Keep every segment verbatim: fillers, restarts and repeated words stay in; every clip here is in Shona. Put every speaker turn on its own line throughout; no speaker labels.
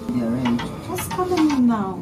You're right.
Just follow me now.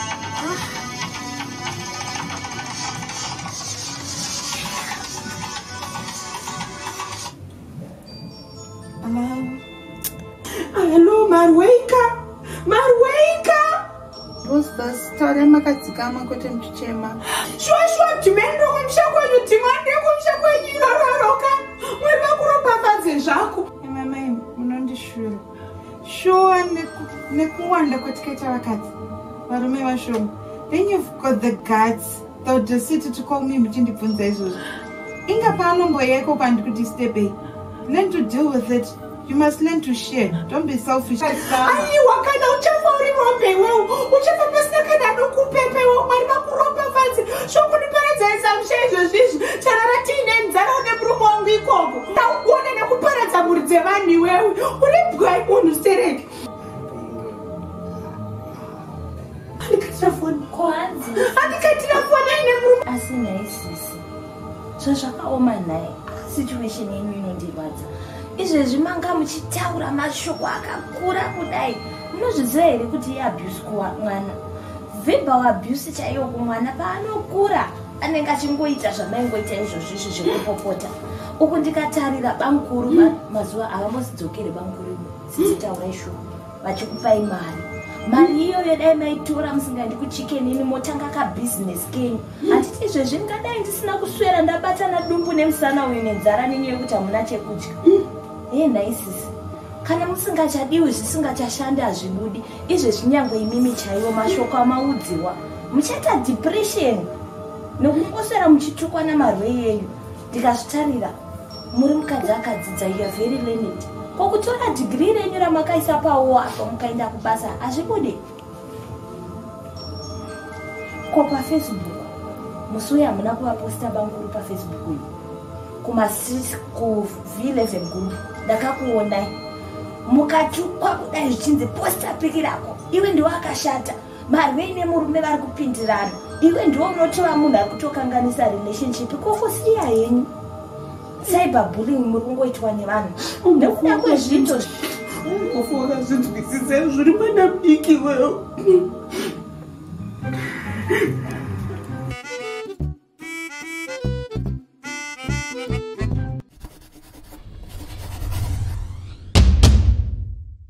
Hello? Hello, Marweka! Marweka!
What's the story? Makadzikama kote mchichema.
Shua shua timendo kumshakwa yu timande kumshakwa yu yororoka. Mwema kuropapadze zvako. Mama imi, munondishura. Shua nekuwanda kwetiketa vakadzi. Varume vashoma. Then you've got the guts, the audacity to call me muchindibvunza izvozvo. Inga paanomboyeko pandikudistebei. Learn to deal with it. You must learn to share. Don't be selfish. Ai, wakana uchafa uri rombe wewe. Uchafa pasina kana nokupepe wewe. Mari makuropa fansi. Shoko niparadza isamshezo zvishu. Charara tine nzara une murume wangu ikoko. Takuona nekuparadza mhuri dzevanhu wewe. Uri bwai munhu sereke. Andikatira foni.
Kwanzi.
Andikatira foni ine murume.
Asina isisi. Zvazvakaoma naye. Situation yenyu inondirwadza. Izvezvi manga muchitaura mashoko akakura kudai. Munozviziva here kuti iabuse kumwana? Verbal abuse chaiyo kumwana paanokura anenge achingoita zvamaingoita izvozvo izvo zvekupopota. Uku ndikatarira bamukuru mazuva havambosidzokere bamukuru sisitaurai shoko vachikupai mari. Mari iyoyo dai maitora musingaendi kuchikenini motanga kabusiness kenyu. Handiti izvezvi ndingadai ndisina kuswera ndabatana dumbu nemusana uyu nenzara nenyaya yekuti hamuna chekudya. Hey, naisisi. Kana musingachadiwi zvisingachashandi hazvibudi. Izvezvi nyangwe imimi chaiwo mashoko amaudziwa. Muchaita depression. Nekungoswera muchitukwa namarwe yenyu. Ndikazvitarira muri mukadzi akadzidza, you are very learned. Kokutora degree renyu ramakaisa pawo apo mukaenda kubasa hazvibudi. Ko paFacebook musi uya hamuna kuvaposta banguru paFacebook uyu. Kumasi ku V eleven group ndakakuonai mukatukwa kudai zvichinzi posta pikirako. Iwe ndiwe akashata. Marwe nemurume vari kupindirana. Iwe ndiwe unotova munhu ari kutokanganisa relationship. Kokosiya henyu. Cyberbullying muri kungoitwa nevanhu. Nekuda kwezvito
kufuka zvinzwisise zviri pana mudiki wewe.